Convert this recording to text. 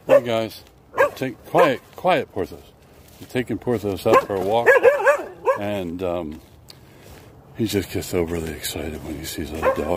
Hey guys, quiet, Porthos. We're taking Porthos out for a walk, and he just gets overly excited when he sees other dogs.